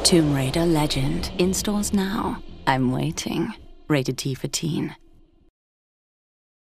Tomb Raider Legend in stores now. I'm waiting. Rated T for teen.